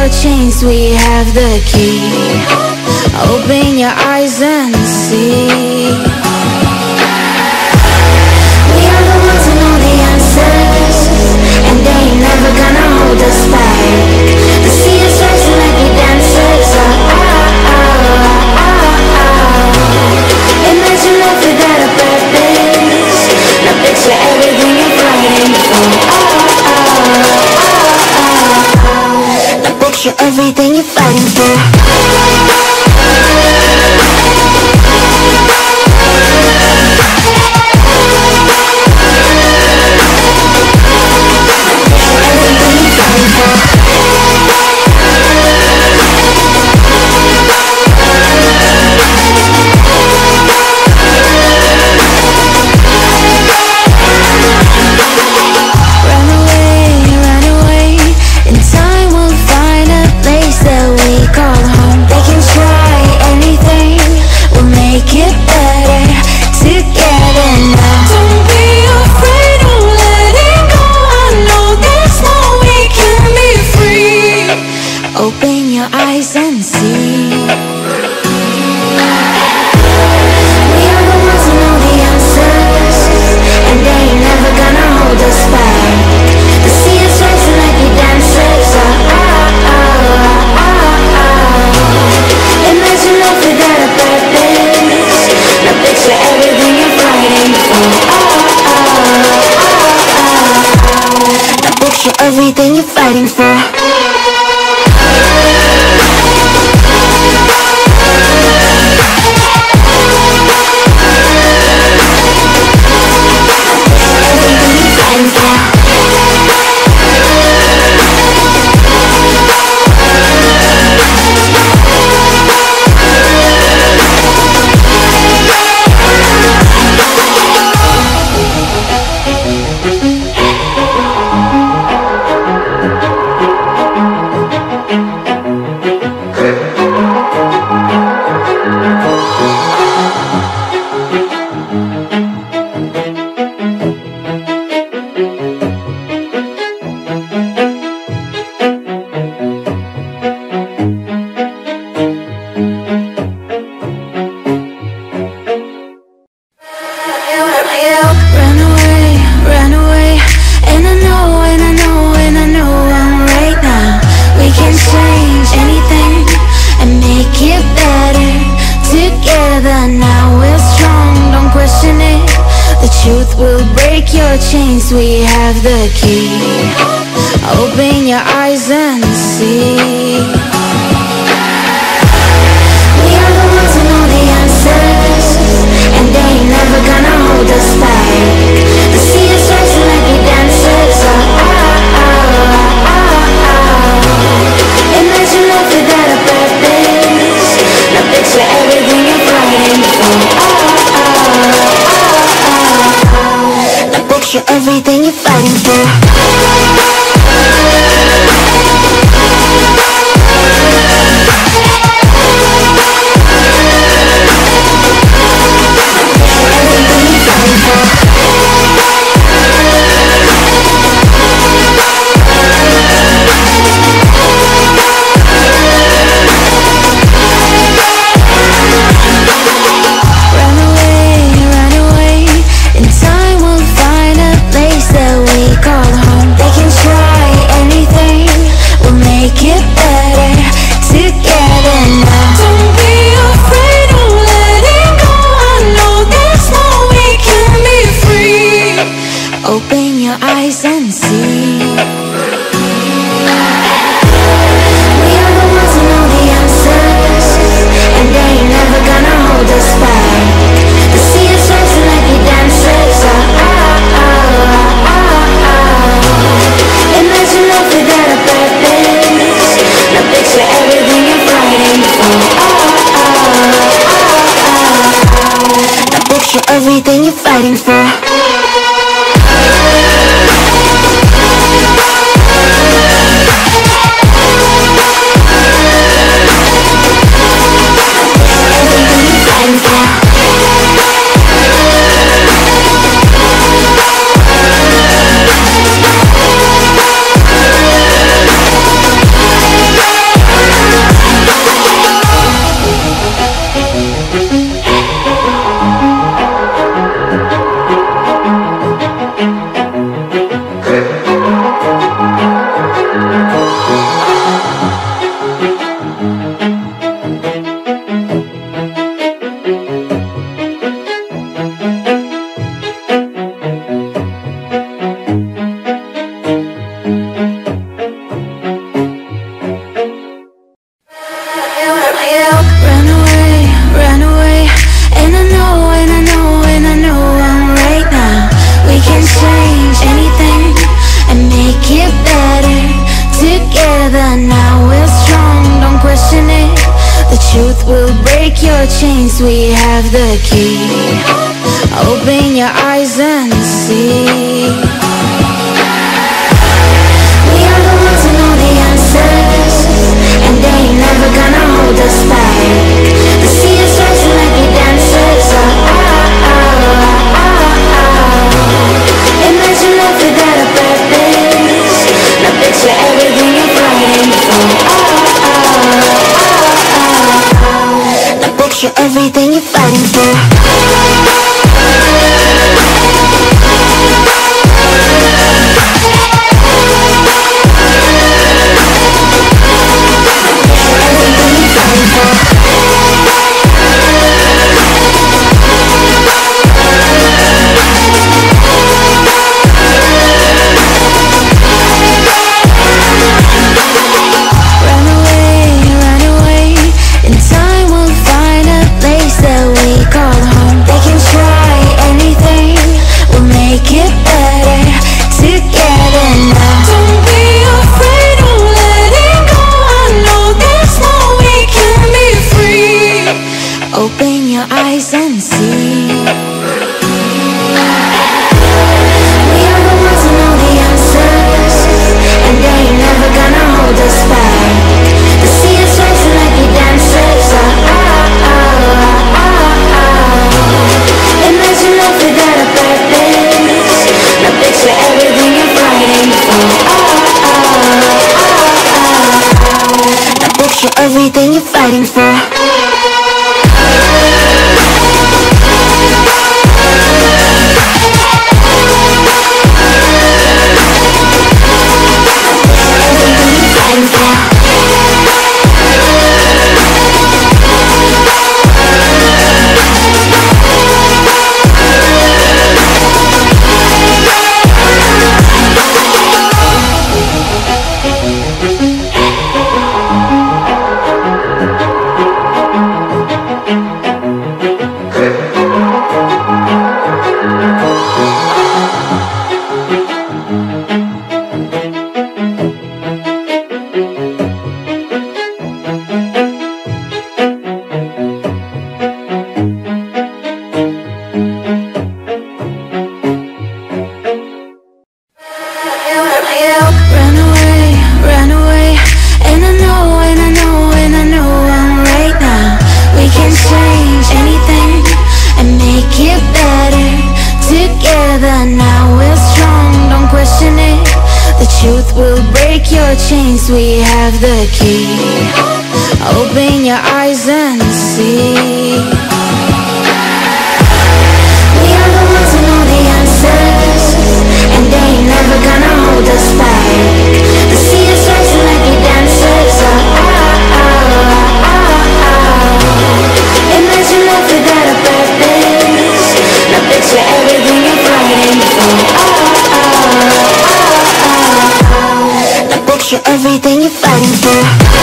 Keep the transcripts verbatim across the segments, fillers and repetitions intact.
your chains, we have the key. Open your eyes and see. We are the ones who know the answers, and they ain't never gonna hold us back. The sea is rising like we dancers. Oh, oh, oh, oh, oh. Imagine life without a purpose. Now picture everything you're fighting for. Oh, oh, oh, oh. Now picture everything you're fighting for. Open your eyes and see. We are the ones who know the answers, and they ain't never gonna hold us back. The sea is rising like we dancers. Oh, oh, oh, oh, oh. Imagine life without a purpose. Now picture everything you're fighting for. Oh, oh, oh, oh. Now picture everything you're fighting for. Chains, we have the key. Open your eyes and see. We are the ones who know the answers, and they ain't never gonna hold us back. The sea is rising like we dancers. Oh, oh, oh, oh, oh. Imagine life without a purpose. Now picture everything you're fighting for. Oh, oh, oh, oh. Now picture everything you're fighting for. Open your eyes and see. We are the ones who know the answers, and they ain't never gonna hold us back. The sea is rising like we dancers. Oh, oh, oh, oh, oh. Imagine life without a purpose. Now picture everything you're fighting for. Oh, oh, oh, oh. Now picture everything you're fighting for. chains, we have the key. Open your eyes and see. We are the ones who know the answers, and they ain't never gonna hold us back. The sea is rising like we dancers. Oh, oh, oh, oh, oh. Imagine life without a purpose. Now picture everything you're fighting for. Oh, oh, oh, oh. Now picture everything you're fighting for. Open your eyes and see. We are the ones who know the answers, and they ain't never gonna hold us back. The sea is rising like we dancers. Oh, oh, oh, oh, oh. Imagine life without a purpose. Now picture everything you're fighting for. Oh, oh, oh, oh. Now picture everything you're fighting for. Chains, we have the key. Open your eyes and see. We are the ones who know the answers, and they ain't never gonna hold us back. The sea is rising like we dancers. Oh, oh, oh, oh, oh. Imagine life without a purpose. Now picture everything you're fighting for. Oh, oh, oh, oh. Now picture everything you're fighting for.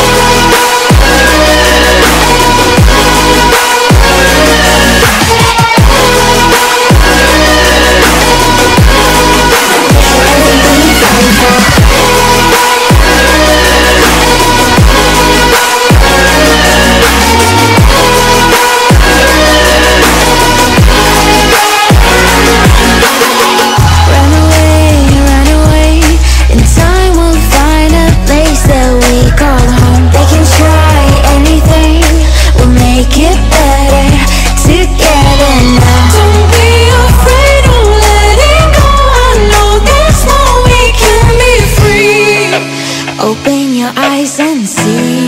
Open your eyes and see.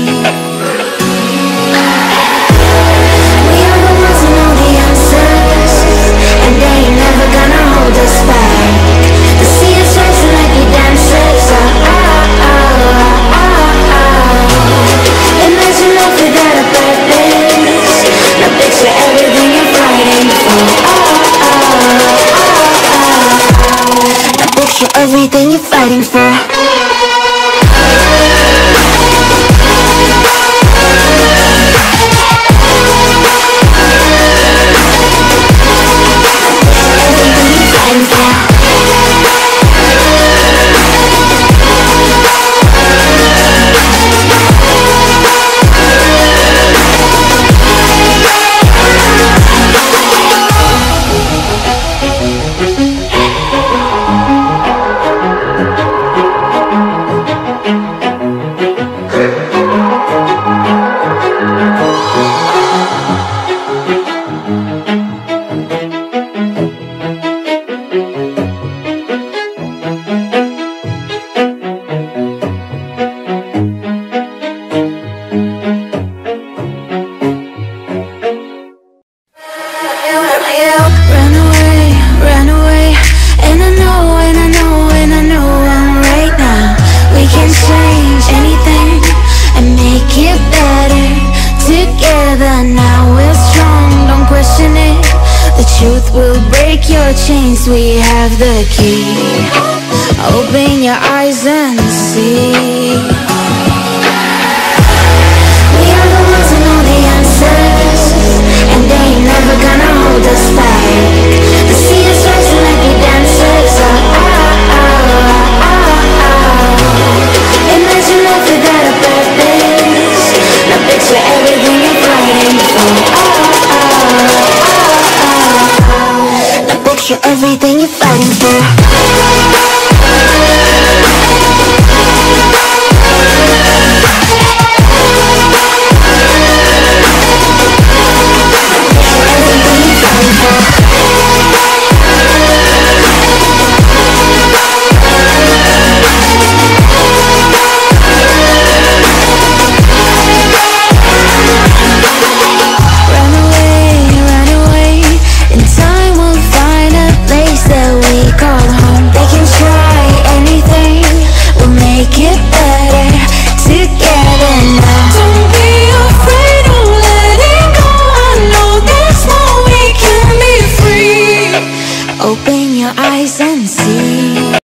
We are the ones who know the answers, and they ain't never gonna hold us back. The sea is rising like we dancers. Oh, oh, oh, oh, oh. Imagine life without a purpose. Now picture everything you're fighting for. Oh, oh, oh, oh. Now picture everything you're fighting for. We'll break your chains, we have the key. Open your eyes and see. We are the ones who know the answers, and they ain't never gonna hold us back. The sea is rising like we dancers. Oh, oh, oh, oh, oh. Imagine life without a purpose. Now picture everything you're fighting for. Oh, oh, oh, oh, oh. Now picture everything you're fighting for.